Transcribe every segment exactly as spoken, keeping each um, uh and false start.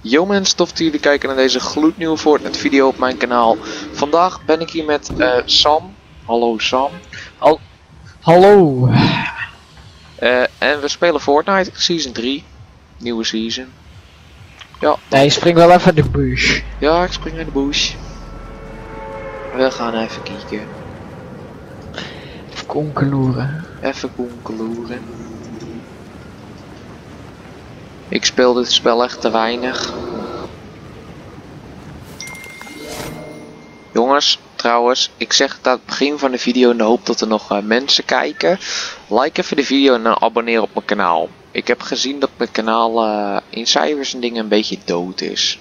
Yo mensen, tof dat jullie kijken naar deze gloednieuwe Fortnite video op mijn kanaal. Vandaag ben ik hier met uh, Sam. Hallo Sam. Al Hallo. Uh, en we spelen Fortnite Season drie. Nieuwe season. Ja. Nee, spring wel even de bush. Ja, ik spring in de bush. We gaan even kijken. Even konkeloeren. Even konkeloeren. Ik speel dit spel echt te weinig. Jongens, trouwens, ik zeg het aan het begin van de video in de hoop dat er nog uh, mensen kijken. Like even de video en uh, abonneer op mijn kanaal. Ik heb gezien dat mijn kanaal uh, in cijfers en dingen een beetje dood is.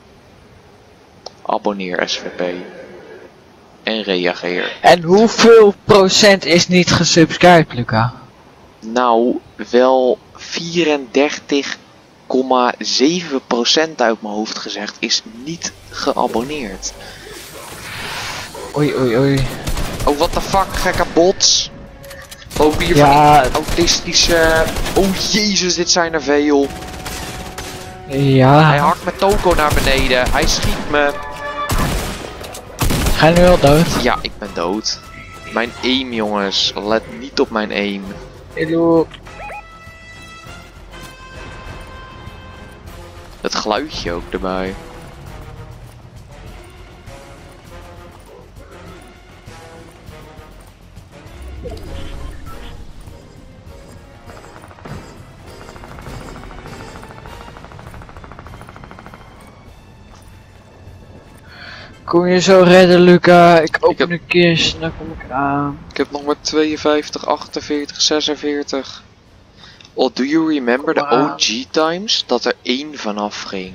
Abonneer S V P. En reageer. En hoeveel procent is niet gesubscribed, Luca? Nou, wel vierendertig komma zeven procent uit mijn hoofd gezegd is niet geabonneerd. Oei, oei, oei. Oh, what the fuck, gekke bots. Oh, hier Ja. van die autistische... Oh, jezus, dit zijn er veel. Ja. Hij hakt met Toko naar beneden. Hij schiet me. Ga je nu al dood? Ja, ik ben dood. Mijn aim, jongens. Let niet op mijn aim. Hallo. Het geluidje ook erbij. Kom je zo redden, Luca? Ik open Ik heb... de kist, dan kom ik aan. Ik heb nog maar tweeënvijftig, achtenveertig, zesenveertig. Oh, do you remember the O G times? Dat er één vanaf ging.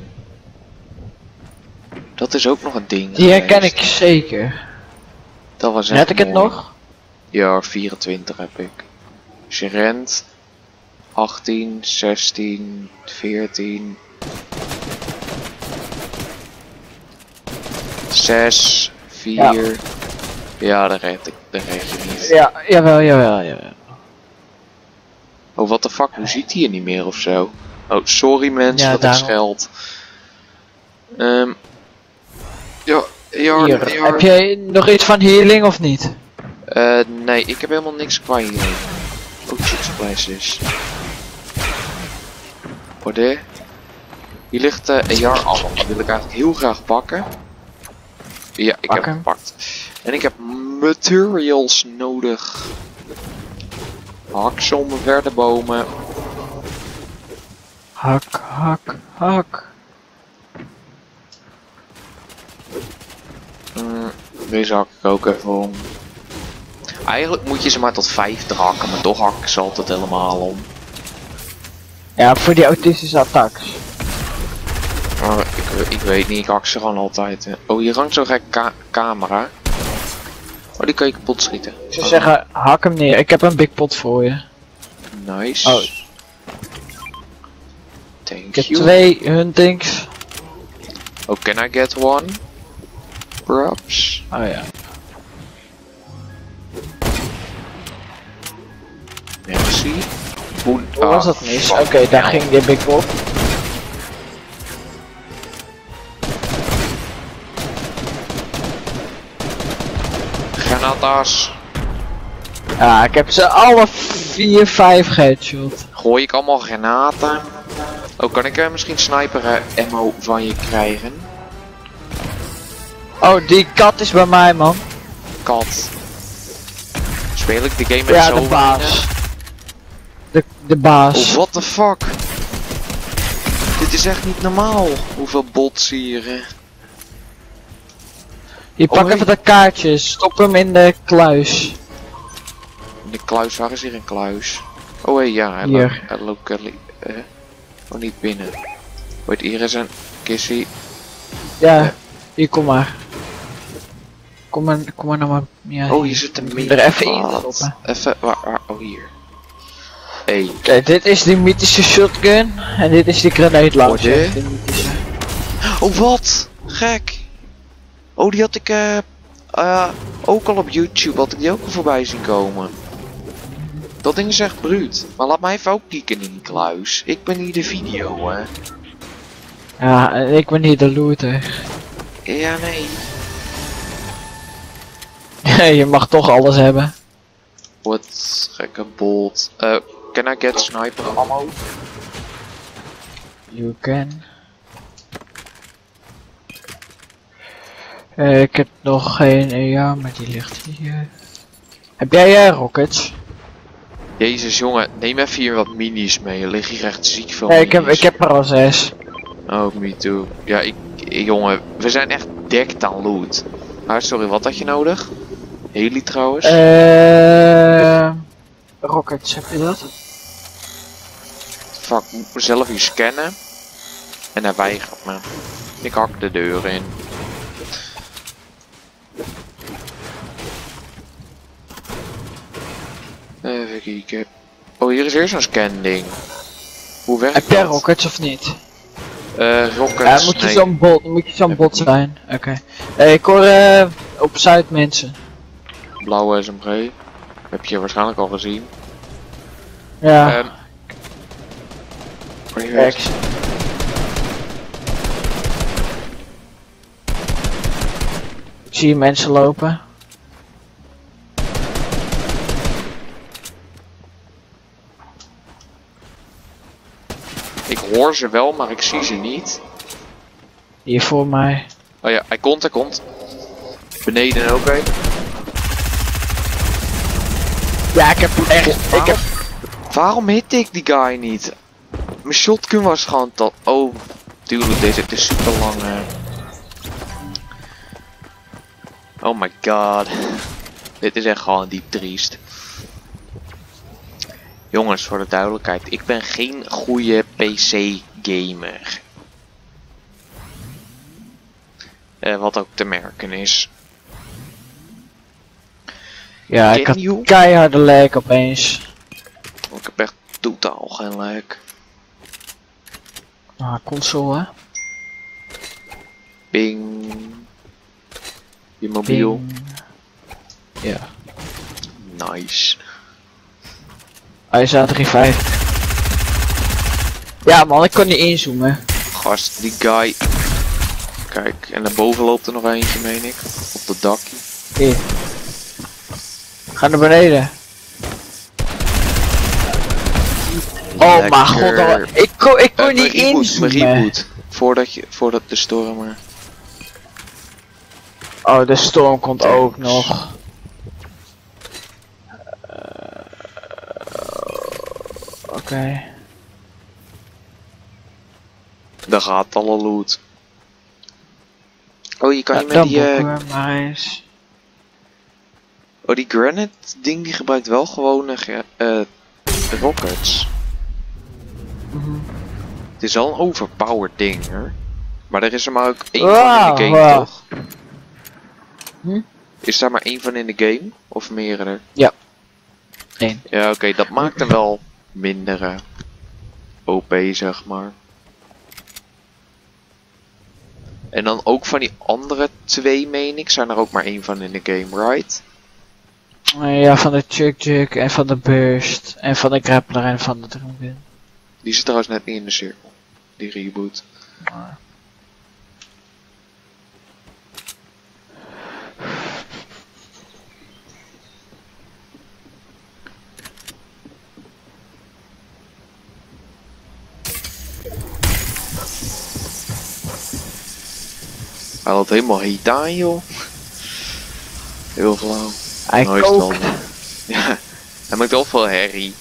Dat is ook nog een ding. Die herken geweest. ik zeker. Dat was echt Net ik het mooi. nog? Ja, vierentwintig heb ik. Als je rent. achttien, zestien, veertien. zes, vier. Ja, ja dat red ik. Dat red je niet. Ja, jawel, jawel, jawel. Oh, what the fuck, hoe ziet hij er niet meer of zo? Oh, sorry mensen, Ja, dat daarom. ik scheld. Um, ja, ja, Hier, ja. heb jij nog iets van healing of niet? Uh, nee, ik heb helemaal niks qua hier. Oh, shit, splashes. Orde. Hier ligt uh, een jaar af. Die wil ik eigenlijk heel graag pakken. Ja, ik Pak heb hem. hem gepakt. En ik heb materials nodig. Haksommen, verder bomen. Hak, hak, hak. Mm, deze hak ik ook even om. Eigenlijk moet je ze maar tot vijftig hakken, maar toch hak ik ze altijd helemaal om. Ja, voor die autistische attacks. Maar ik, ik weet niet, ik hak ze gewoon altijd. Hè. Oh, hier hangt zo'n gek ka camera. Oh, die kan je kapot schieten. Ze oh. zeggen, hak hem neer. Ik heb een big pot voor je. Nice. Oh. Thank Ik heb you. twee huntings. Oh, can I get one? Perhaps. Oh ja. Merci. Hoe Hoe was dat mis? Oké, okay, daar ging die big pot. Granatas. Ja, ik heb ze alle vier, vijf geheadshot. Gooi ik allemaal granaten. Oh, kan ik er misschien sniper uh, ammo van je krijgen? Oh, die kat is bij mij, man. Kat. Speel ik de game met Ja, zo de baas. De, de baas. Oh, what the fuck? Dit is echt niet normaal. Hoeveel bots hier. Uh... Je Oh, pak hey. even de kaartjes. Stop hem in de kluis. De kluis, waar is hier een kluis? Oh hé, hey, ja, hij Hier. lo locally. Uh, oh, niet binnen. Wait, hier is een kissie. Ja, Uh. hier kom maar. Kom maar, kom maar naar mijn... Ja, Oh, hier zit een er even in Wat? stoppen. Even, waar, waar, oh hier. Hey. Kijk, dit is die mythische shotgun. En dit is die grenade launcher. Oh, dit? Die mythische. Oh, wat? Gek. Oh, die had ik uh, uh, ook al op YouTube, had ik die ook al voorbij zien komen. Dat ding is echt bruut. Maar laat mij even ook kieken in die kluis. Ik ben hier de video, hè. Ja, en ik ben hier de looter. Ja, nee. Je mag toch alles hebben. Wat gekke bolt. Uh, can I get sniper ammo? You can. Uh, ik heb nog geen, uh, ja, maar die ligt hier. Heb jij uh, rockets? Jezus jongen, neem even hier wat minis mee. Er liggen hier echt ziek veel Nee, minis. ik heb, ik heb er al zes. Oh, me too. Ja, ik, ik, jongen, we zijn echt dekt aan loot. Ah, sorry, wat had je nodig? Heli trouwens? Eh, rockets, heb je dat? Fuck, ik moet mezelf hier scannen. En hij weigert me. Ik hak de deur in. Even kijken. Oh, hier is weer zo'n scan ding. Hoe werkt Heb jij dat? rockets of niet? Eh, rockets, Ja, moet je nee. zo'n bot, moet je zo'n Heb bot ik niet. zijn. Oké. Okay. Hey, ik hoor uh, op Zuid mensen. Blauwe S M G. Heb je waarschijnlijk al gezien. Ja. Ehm waar je Kijk. weg? Ik zie mensen lopen. Ik hoor ze wel, maar ik zie ze niet. Hier voor mij. Oh ja, hij komt, hij komt. Beneden ook een. Ja, ik heb echt. Ik heb. Waarom hit ik die guy niet? Mijn shotgun was gewoon tot. Oh, tuurlijk, deze is super lang. Uh... Oh my god. Dit is echt gewoon diep triest. Jongens, voor de duidelijkheid, ik ben geen goede P C gamer. Uh, wat ook te merken is. Ja, ik Can had you? keiharde lijk opeens. Ik heb echt totaal geen lag. Ah, console hè. Bing. Je mobiel. Ding. Ja. Nice. Hij is aan drie vijf. Ja man, ik kon niet inzoomen. Gast, die guy. Kijk, en daarboven loopt er nog eentje, meen ik. Op het dakje. Hier. Ga naar beneden. Oh mijn god, Lekker. oh, ik kon, ik kon Eh, niet mijn reboot, mijn inzoomen. reboot. Voordat je, voordat de storm maar. Oh, de storm komt Thanks. ook nog. Uh, Oké. Okay. Daar gaat alle loot. Oh, je kan Ja, je met dan die. eh, boeken we maar eens. oh, die granite ding die gebruikt wel gewoon uh, uh, rockets. Mhm. Het is wel een overpowered ding hoor. Maar er is er maar ook één Wow, van in de game, wow. toch? Hm? Is daar maar één van in de game? Of meerdere? Eén. Ja, oké, okay, dat maakt hem wel minder uh, O P, zeg maar. En dan ook van die andere twee, meen ik, zijn er ook maar één van in de game, right? Uh, ja, van de Chuk Chuk en van de Burst en van de Grappler en van de Droomwin. Die zit trouwens net niet in de cirkel. Die reboot. Hij had helemaal heet aan, joh. Heel flauw. Hij Nou is het wel, kookt. man. Ja, hij maakt wel veel herrie.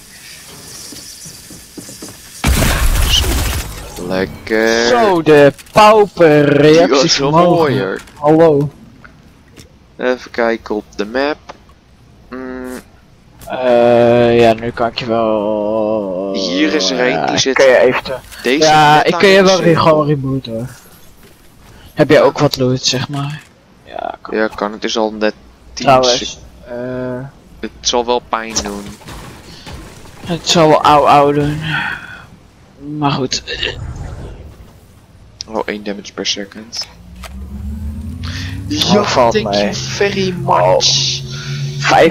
Lekker. Zo, de pauper Die was reacties wel omhoog. mooier. Hallo. Even kijken op de map. Mm, Uh, ja, nu kan ik je wel... Hier is er een, die Ja, zit- Kun je even... deze Ja, net ik aan kun je in de wel weer cirkel. gewoon rebooten hoor. Heb jij ook wat loot, zeg maar? Ja, kan. Ja, kan. Het is al net tien Trouwens, uh, Het zal wel pijn doen. het zal wel ouw ouw doen. Maar goed. Oh, één damage per second. Ja, valt thank mee. you very much.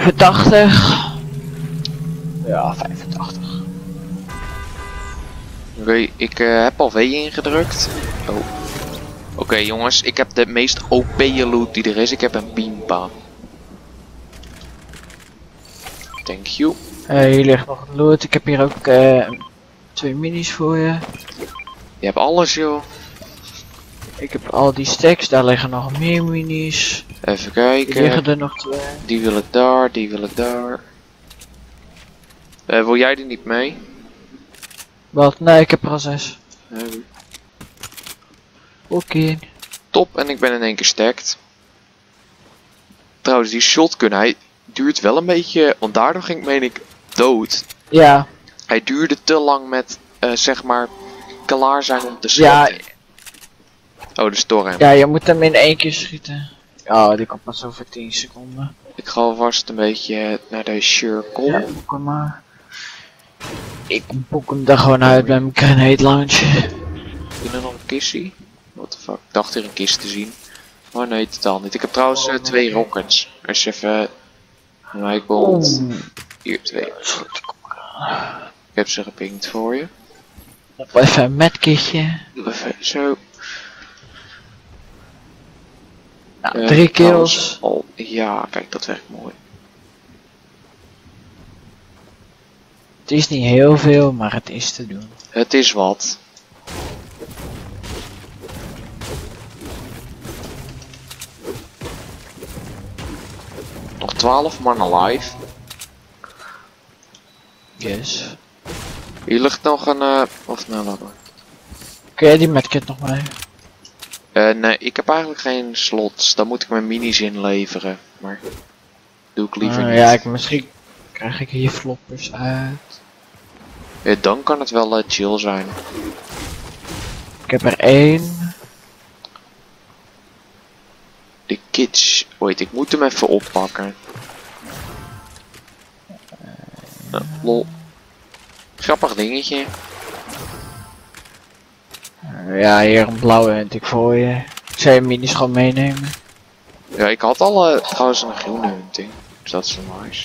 vijfentachtig. Ja, vijfentachtig. Oké, okay, ik uh, heb al W ingedrukt. Oh. Oké okay, jongens, ik heb de meest O P loot die er is. Ik heb een Pimpa. Thank you. Uh, hier ligt nog loot. Ik heb hier ook uh, twee minis voor je. Je hebt alles joh. Ik heb al die stacks, daar liggen nog meer minis. Even kijken. Er liggen er nog twee. Die wil ik daar, die wil ik daar. Uh, wil jij er niet mee? Wat? Nee, ik heb er al zes. Uh, Oké. Okay. Top, en ik ben in één keer stacked. Trouwens, die shotgun, hij duurt wel een beetje, want daardoor ging ik, meen ik, dood. Ja. Hij duurde te lang met, uh, zeg maar, klaar zijn om te schieten. Ja. Oh, de storm. Ja, je moet hem in één keer schieten. Oh, die komt pas over tien seconden. Ik ga alvast een beetje naar de circle. Ja, boek hem maar. Ik boek hem er gewoon uit bij mijn grenade launcher. Is er nog een kistie? What the fuck? Ik dacht hier een kist te zien. Oh nee, totaal niet. Ik heb trouwens uh, twee rockets. Als je even... Uh, ik wil... Hier, twee. Ik heb ze gepinkt voor je. Even een medkitje. Even zo. Nou, uh, drie kills. Oh, ja, kijk, dat werkt mooi. Het is niet heel veel, maar het is te doen. Het is wat. Nog twaalf man alive. Yes. Hier ligt nog een... Uh, of nou, laat maar. Kun jij die medkit nog mee? Uh, nee, ik heb eigenlijk geen slots. Dan moet ik mijn minis inleveren. Maar doe ik liever uh, niet. Ja, ik, misschien krijg ik hier floppers uit. Ja, dan kan het wel uh, chill zijn. Ik heb er één. De kids. Wait, ik moet hem even oppakken. Uh, lol. Grappig dingetje. Uh, ja, hier een blauwe hunt ik voor je. Zou je minis gewoon meenemen? Ja, ik had al uh, trouwens een groene hunting. Dus dat is wel nice.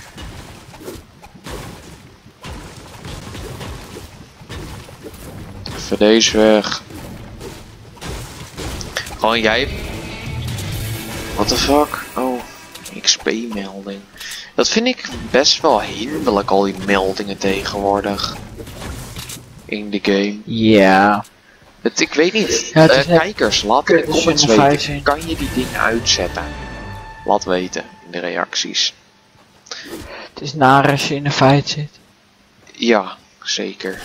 Even deze weg. Gewoon jij. What the fuck? Oh, X P melding. Dat vind ik best wel hinderlijk, al die meldingen tegenwoordig. In de game. Ja. Het, ik weet niet. Ja, uh, kijkers, laat in de comments weten. Kan je die dingen uitzetten? Laat weten in de reacties. Het is naar als je in een fight zit. Ja, zeker.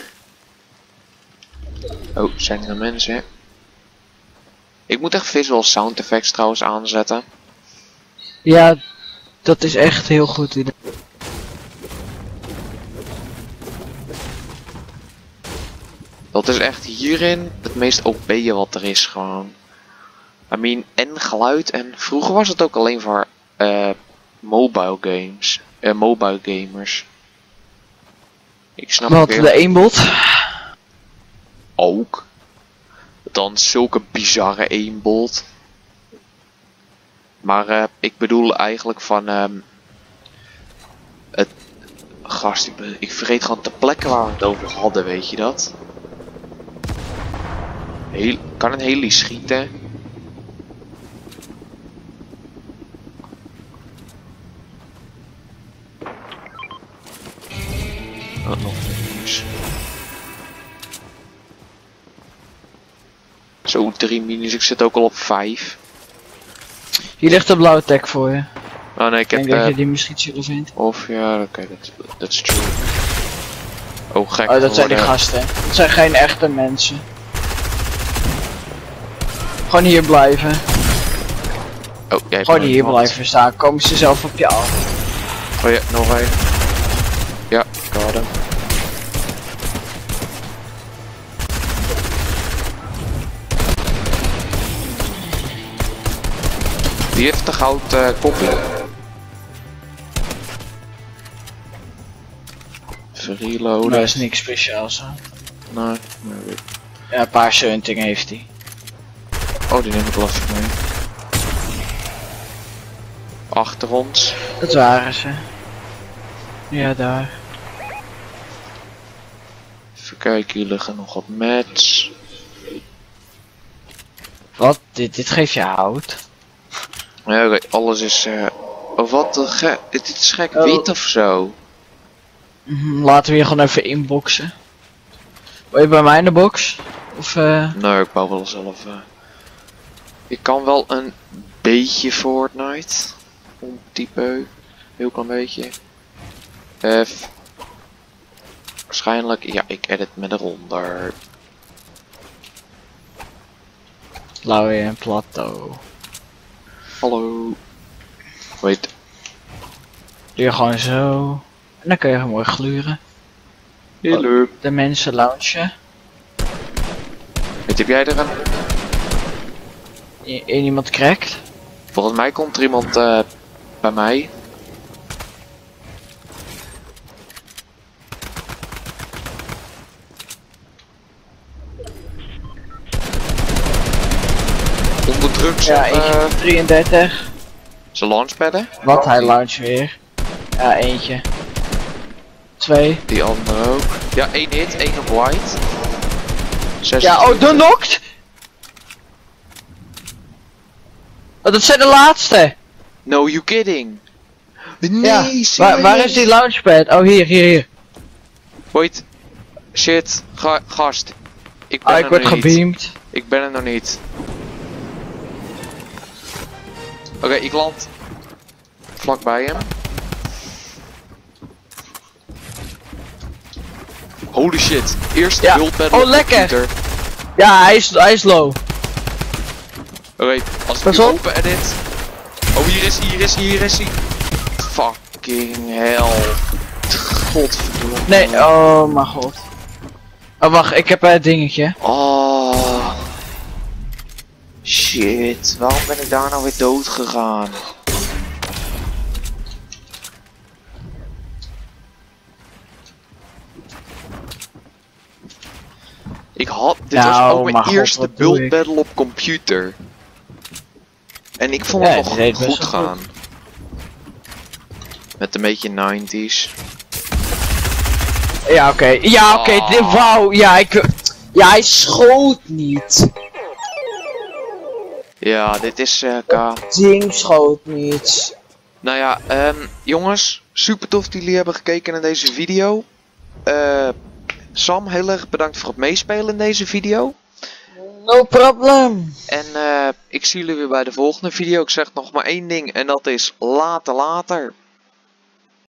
Oh, zijn er mensen? Ik moet echt visual sound effects trouwens aanzetten. Ja, dat is echt heel goed. Dat is echt hierin het meest O P'e wat er is gewoon. I mean, en geluid. En vroeger was het ook alleen voor uh, mobile games. Uh, mobile gamers. Ik snap wat, de aimbot? Ook. Dan zulke bizarre aimbot. Maar uh, ik bedoel eigenlijk van... Um, het... Gast, ik, ik vergeet gewoon de plekken waar we het over hadden, weet je dat? Heel, kan een heli schieten? Oh, nog minis. Zo, drie minis. Ik zit ook al op vijf. Hier ligt een blauwe tag voor je. Oh nee, ik heb... Ik denk uh, dat je die misschien zullen vindt. Of ja, oké, okay, dat is true. Oh, gek. Oh, dat zijn die gasten. Dat zijn geen echte mensen. Gewoon hier blijven. Oh, jij Gewoon hier iemand. Blijven staan. Komen ze zelf op je af. Oh ja, nog één. Ja, ik had hem. Die heeft de goud uh, kopje. Verreloaden. Dat is niks speciaals hè. Nee, nee. Ja, paarse hunting heeft hij. Oh, die neem ik wel even mee. Achter ons. Dat waren ze. Ja, daar. Even kijken, hier liggen nog wat mats. Wat? Dit, dit geeft je hout. Ja, oké, alles is... Uh... Oh, wat een ge... Dit is gek Oh. wit of zo. Mhm, Laten we hier gewoon even inboxen. Wil je bij mij in de box? Of eh... Nee, ik bouw wel zelf. Uh... Ik kan wel een beetje Fortnite. Een type. Heel klein beetje. F. Waarschijnlijk, ja, ik edit met eronder. Lauwe en plateau. Hallo. Wait. Doe je gewoon zo. En dan kun je mooi gluren. Hallo. De mensen loungen. Weet, heb jij er een? I iemand crackt. Volgens mij komt er iemand uh, bij mij. Onder druk Ja, zijn, eentje uh, drieëndertig. zijn launchpadden. Wat? Hij launcht weer. Ja, eentje. Twee. Die andere ook. Ja, één hit, één op white. Ja, oh, de knocked! Oh, dat zijn de laatste! No, you kidding. Nee, Ja, serieus? waar, waar is die launchpad? Oh, hier, hier, hier. Wait. Shit, Ga gast. Ik ben Ah, er ik word nog niet. gebeamd. Ik ben er nog niet. Oké, okay, ik land vlakbij hem. Holy shit, eerst Ja. build battle Oh, op lekker. computer. Ja, hij is, hij is low. Oké, okay, als ik Pas nu op. open edit. Oh, hier is hij, hier is hij, hier is hij. Fucking hell. Godverdomme. Nee, oh mijn god. Oh, wacht, ik heb een dingetje. Oh. Shit, waarom ben ik daar nou weer dood gegaan? Ik had, dit Nou, was ook mijn maar god, eerste wat doe build ik? battle op computer. En ik vond Ja, het die nog deed best goed wel gaan. Met een beetje nineties. Ja, oké. Ja, oké, Oh. dit wauw. Ja, ik... Ja, hij schoot niet. Ja, dit is uh, K. Ding schoot niet. Nou ja, um, jongens, super tof dat jullie hebben gekeken naar deze video. Uh, Sam, heel erg bedankt voor het meespelen in deze video. No problem. En uh, ik zie jullie weer bij de volgende video. Ik zeg nog maar één ding en dat is later later.